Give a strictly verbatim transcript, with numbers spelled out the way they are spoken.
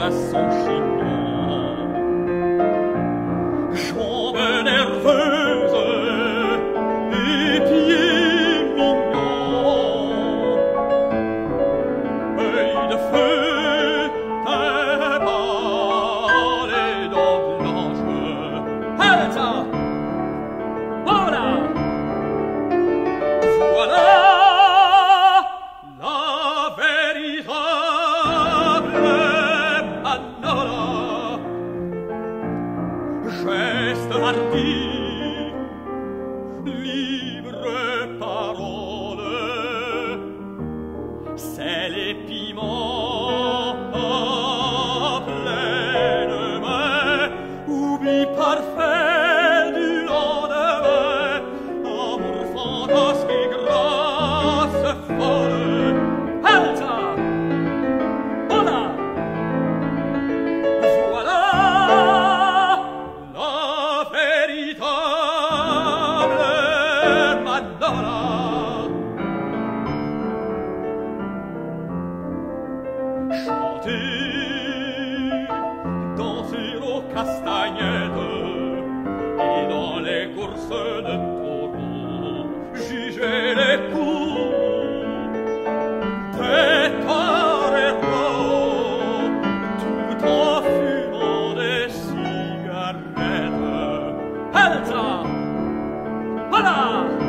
à son chignon. Jambes nerveuses et pieds mignons, œil de feu, teint pâle et dents blanches. Alza! Voilà! Voilà la véritable Madonna. Geste hardi, libre parole, c'est les piments à pleine main, oubli parfait du lendemain, amour fantasque et grâce folle. Alza! Voilà! Voilà la véritable Madonna. Chanter, danser aux castagnettes et dans les courses de taureaux, juger les coups des toreros, tout en fumant des cigarettes. Alza! Voilà!